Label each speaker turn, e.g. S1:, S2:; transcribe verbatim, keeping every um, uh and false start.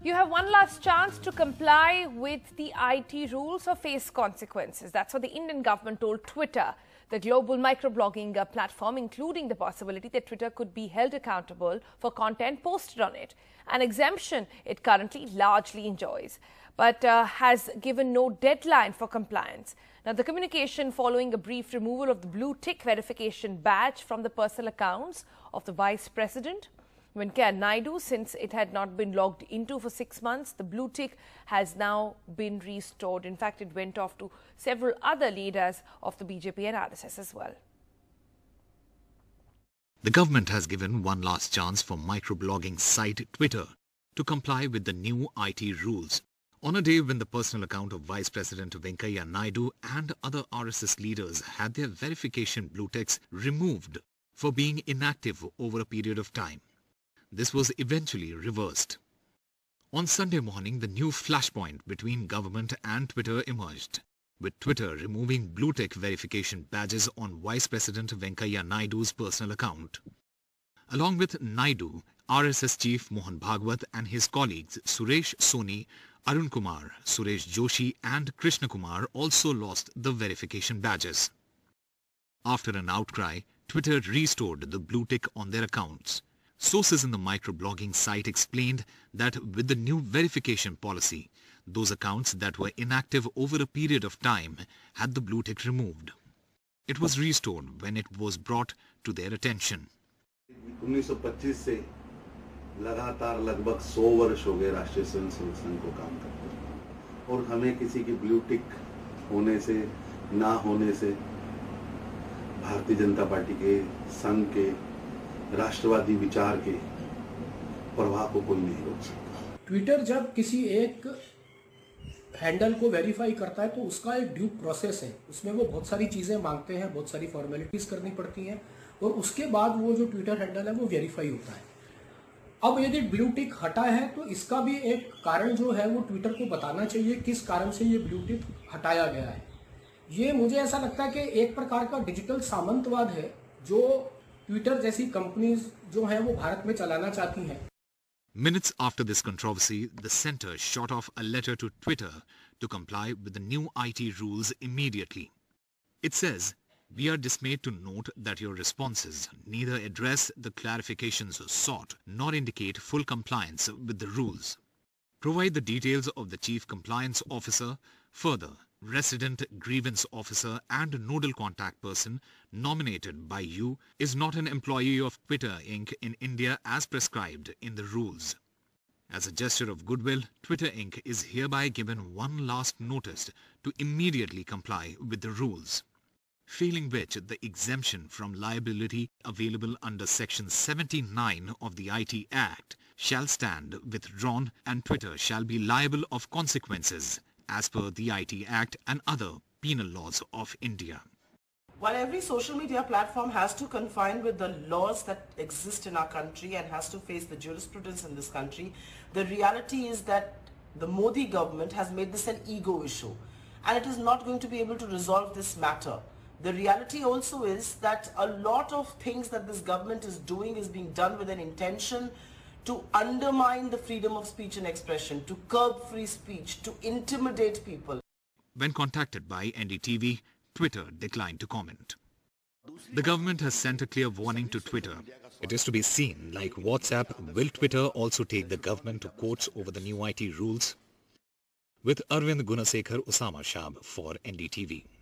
S1: You have one last chance to comply with the I T rules or face consequences. That's what the Indian government told Twitter, the global microblogging platform, including the possibility that Twitter could be held accountable for content posted on it, an exemption it currently largely enjoys, but uh, has given no deadline for compliance. Now, the communication following a brief removal of the blue tick verification badge from the personal accounts of the Vice President, Venkaiah Naidu, since it had not been logged into for six months. The blue tick has now been restored. In fact, it went off to several other leaders of the B J P and R S S as well.
S2: The government has given one last chance for microblogging site Twitter to comply with the new I T rules on a day when the personal account of Vice President Venkaiah Naidu and other R S S leaders had their verification blue ticks removed for being inactive over a period of time. This was eventually reversed. On Sunday morning, the new flashpoint between government and Twitter emerged, with Twitter removing blue tick verification badges on Vice President Venkaiah Naidu's personal account. Along with Naidu, R S S Chief Mohan Bhagwat and his colleagues Suresh Soni, Arun Kumar, Suresh Joshi and Krishna Kumar also lost the verification badges. After an outcry, Twitter restored the blue tick on their accounts. Sources in the microblogging site explained that with the new verification policy, those accounts that were inactive over a period of time had the blue tick removed. It was restored when it was brought to their attention.
S3: उन्नीस सौ पच्चीस से लगातार लगभग सौ वर्ष हो गए राष्ट्रीय स्वयंसेवक संघ को काम करते और हमें किसी की ब्लू टिक होने से ना होने से भारतीय जनता पार्टी के संघ के राष्ट्रवादी विचार के प्रभाव को कोई नहीं रोक सकता।
S4: ट्विटर जब किसी एक हैंडल को वेरीफाई करता है तो उसका एक ड्यू प्रोसेस है, उसमें वो बहुत सारी चीज़ें मांगते हैं, बहुत सारी फॉर्मेलिटीज करनी पड़ती हैं और उसके बाद वो जो ट्विटर हैंडल है वो वेरीफाई होता है। अब यदि ब्लू टिक हटा है तो इसका भी एक कारण जो है वो ट्विटर को बताना चाहिए किस कारण से ये ब्लू टिक हटाया गया है। ये मुझे ऐसा लगता है कि एक प्रकार का डिजिटल सामंतवाद है जो ट्विटर जैसी कंपनीज जो हैं वो भारत में चलाना चाहती हैं।
S2: Minutes after this controversy, the centre shot off a letter to Twitter to comply with the new I T rules immediately. It says, "We are dismayed to note that your responses neither address the clarifications sought nor indicate full compliance with the rules. Provide the details of the Chief Compliance Officer. Further, resident grievance officer and nodal contact person nominated by you is not an employee of Twitter Incorporated in India as prescribed in the rules. As a gesture of goodwill, Twitter Incorporated is hereby given one last notice to immediately comply with the rules, failing which the exemption from liability available under Section seventy-nine of the I T Act shall stand withdrawn and Twitter shall be liable of consequences as per the I T Act and other penal laws of India."
S5: While every social media platform has to confine with the laws that exist in our country and has to face the jurisprudence in this country, the reality is that the Modi government has made this an ego issue and it is not going to be able to resolve this matter. The reality also is that a lot of things that this government is doing is being done with an intention to undermine the freedom of speech and expression, to curb free speech, to intimidate people.
S2: When contacted by N D T V, Twitter declined to comment. The government has sent a clear warning to Twitter. It is to be seen, like WhatsApp, will Twitter also take the government to courts over the new I T rules? With Arvind Gunasekhar Usama Shab for N D T V.